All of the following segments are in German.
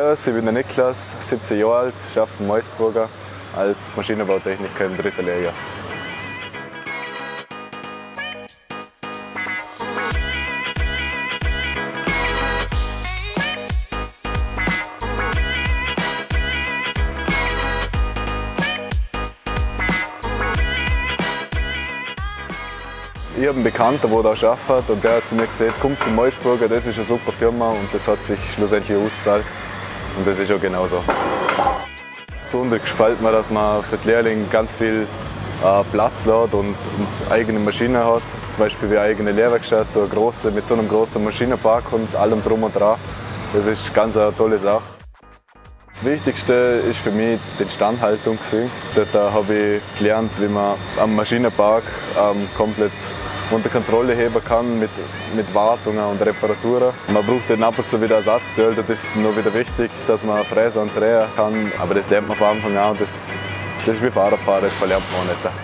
Servus, ich bin der Niklas, 17 Jahre alt, arbeite in Meusburger als Maschinenbautechniker im 3. Lehrjahr. Ich habe einen Bekannten, der da arbeitet, und der hat zu mir gesagt, komm zum Meusburger, das ist eine super Firma, und das hat sich schlussendlich ausgezahlt. Und das ist auch genau so. Besonders gefällt mir, dass man für die Lehrlinge ganz viel Platz lässt und eigene Maschinen hat. Zum Beispiel wie eine eigene Lehrwerkstatt, mit so einem großen Maschinenpark und allem drum und dran. Das ist ganz eine tolle Sache. Das Wichtigste ist für mich die Instandhaltung. Dort habe ich gelernt, wie man am Maschinenpark komplett unter Kontrolle heben kann mit Wartungen und Reparaturen. Man braucht dann ab und zu wieder Ersatzteile, das ist nur wieder wichtig, dass man fräsen und drehen kann. Aber das lernt man von Anfang an, das ist wie Fahrradfahren, das verlernt man auch nicht.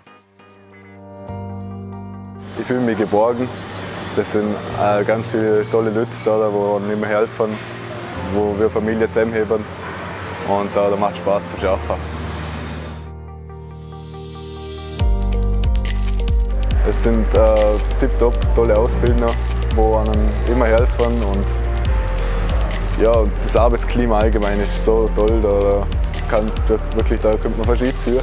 Ich fühle mich geborgen. Das sind ganz viele tolle Leute da, die mir helfen, wo wir Familie zusammenheben. Und da macht es Spaß zu arbeiten. Es sind tipptopp tolle Ausbildner, die einem immer helfen. Und ja, das Arbeitsklima allgemein ist so toll, da könnte man verschieden ziehen.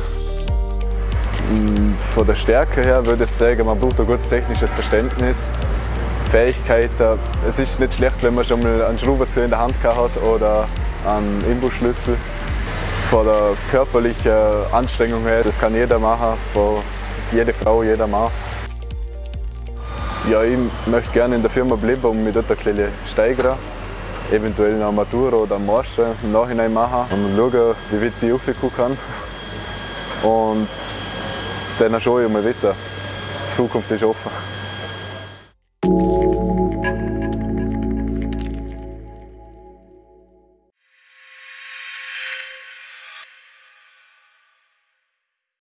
Von der Stärke her würde ich sagen, man braucht ein gutes technisches Verständnis, Fähigkeiten. Es ist nicht schlecht, wenn man schon mal einen Schraubenzieher in der Hand hat oder einen Imbusschlüssel. Von der körperlichen Anstrengung her, das kann jeder machen, jede Frau, jeder Mann. Ja, ich möchte gerne in der Firma bleiben und mich dort ein bisschen steigern. Eventuell eine Matura oder einen Master im Nachhinein machen und schauen, wie weit ich raufkommen kann. Und dann schaue ich mal weiter. Die Zukunft ist offen.